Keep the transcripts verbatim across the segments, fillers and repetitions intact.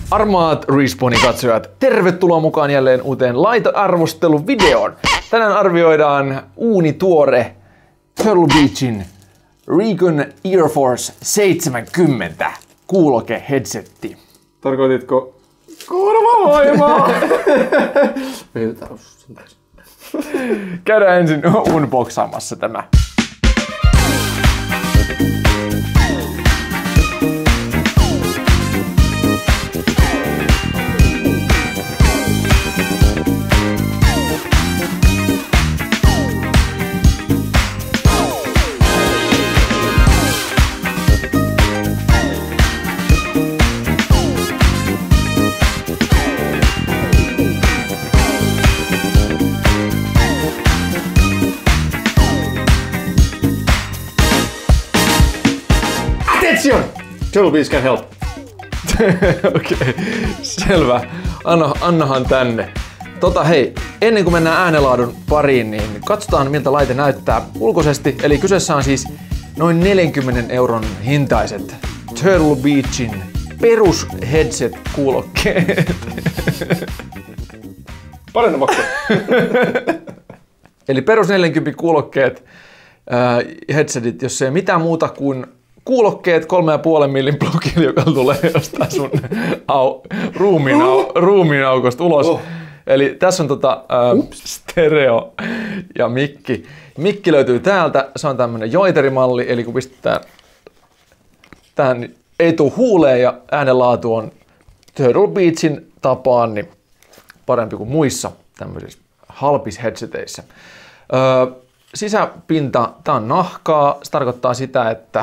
Armaat Respawnin katsojat, tervetuloa mukaan jälleen uuteen laite-arvosteluvideoon. Tänään arvioidaan uunituore Turtle Beachin Recon Air Force seitsemänkymmentä kuuloke headsetti. Tarkoititko korvavoimaa? Käydään ensin unboxaamassa tämä. Turtle Beach can help. Okei, okay, selvä. Anna, annahan tänne. Tota hei, ennen kuin mennään äänenlaadun pariin, niin katsotaan miltä laite näyttää ulkoisesti. Eli kyseessä on siis noin neljänkymmenen euron hintaiset Turtle Beachin perus headset-kuulokkeet. Paljon ne maksaa. Eli perus neljänkymmenen kuulokkeet, äh, headsetit, jos ei mitään muuta kuin kuulokkeet kolme ja puolen millin blogilla, joka tulee jostain sun au, ruumiin, au, ruumiin aukosta ulos. Oh. Eli tässä on tota, ä, stereo ja mikki. Mikki löytyy täältä. Se on tämmönen joiterimalli, eli kun pistetään tähän, niin ei tuu huuleen ja äänenlaatu on Turtle Beachin tapaan niin parempi kuin muissa tämmöisissä halpis headseteissä. Ö, sisäpinta, tää on nahkaa. Se tarkoittaa sitä, että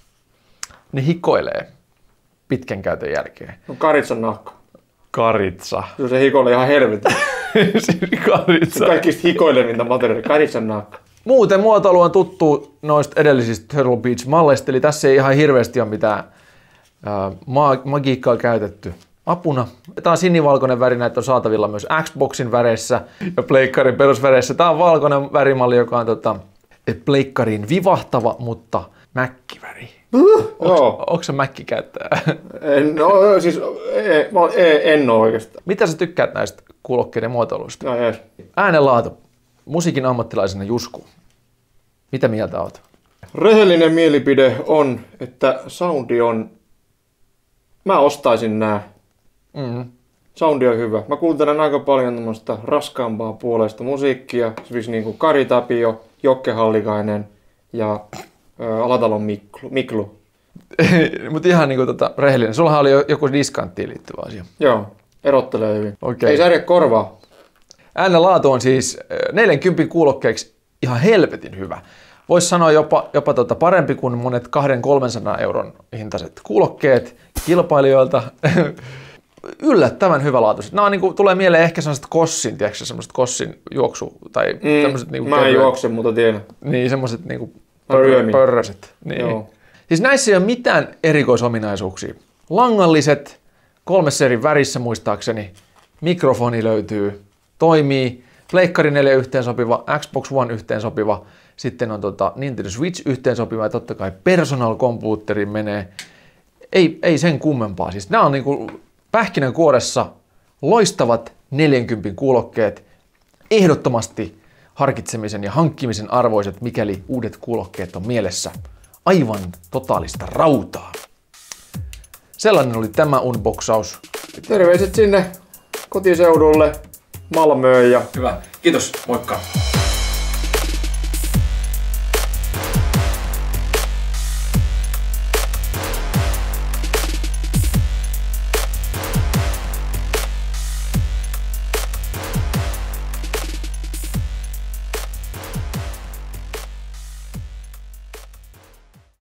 ne hikoilee pitkän käytön jälkeen. No karitsan nahka. Karitsa. Joo, se hikoilee ihan helvetin. Karitsa. Kaikista hikoilevinta materiaalia. Karitsan nahka. Muuten muotoilu on tuttu noista edellisistä Turtle Beach-malleista, eli tässä ei ihan hirveästi ole mitään äh, ma- magiikkaa käytetty apuna. Tämä on sinivalkoinen väri, näitä on saatavilla myös Xboxin väreissä ja pleikkarin perusväreissä. Tämä on valkoinen värimalli, joka on tota, pleikkarin vivahtava, mutta mäkkiväri. Onko se mäkkikäyttäjä? En, no siis en, en ole oikeastaan. Mitä sä tykkäät näistä kuulokkeiden muotoiluista? No jees. Äänenlaatu. Musiikin ammattilaisena Jusku. Mitä mieltä oot? Rehellinen mielipide on, että soundi on... Mä ostaisin nää. Mm. Soundi on hyvä. Mä kuuntelen aika paljon tämmöistä raskaampaa puolesta musiikkia. Esimerkiksi niin kuin Kari Tapio, Jokke Hallikainen ja ä, Alatalon Miklu. Miklu. Mutta ihan niinku tota rehellinen. Sullahan oli joku diskanttiin liittyvä asia. Joo, erottelee hyvin. Okay. Ei särje korvaa. Äänenlaatu on siis neljänkymmenen kuulokkeeksi ihan helvetin hyvä. Voisi sanoa jopa, jopa tota parempi kuin monet kaksisataa kolmesataa euron hintaiset kuulokkeet kilpailijoilta. Yllättävän hyvälaatuiset. Nämä on, niin kuin, tulee mieleen ehkä sellaiset Kossin, tiedätkö, sellaiset Kossin juoksu tai mm, tämmöiset niin kuin mä en juokse, mutta tiedän. Niin, semmoiset niin kuin pör, pörröset. Niin. Joo. Siis näissä ei ole mitään erikoisominaisuuksia. Langalliset, kolmessa eri värissä muistaakseni, mikrofoni löytyy, toimii, Pleikkari neljä yhteensopiva, Xbox One yhteensopiva, sitten on tota Nintendo Switch yhteensopiva ja totta kai personal computerin menee. Ei, ei sen kummempaa. Siis nämä on niinku pähkinänkuoressa loistavat neljänkymmenen kuulokkeet, ehdottomasti harkitsemisen ja hankkimisen arvoiset, mikäli uudet kuulokkeet on mielessä. Aivan totaalista rautaa. Sellainen oli tämä unboxaus. Terveiset sinne kotiseudulle, Malmöön ja... Hyvä. Kiitos. Moikka.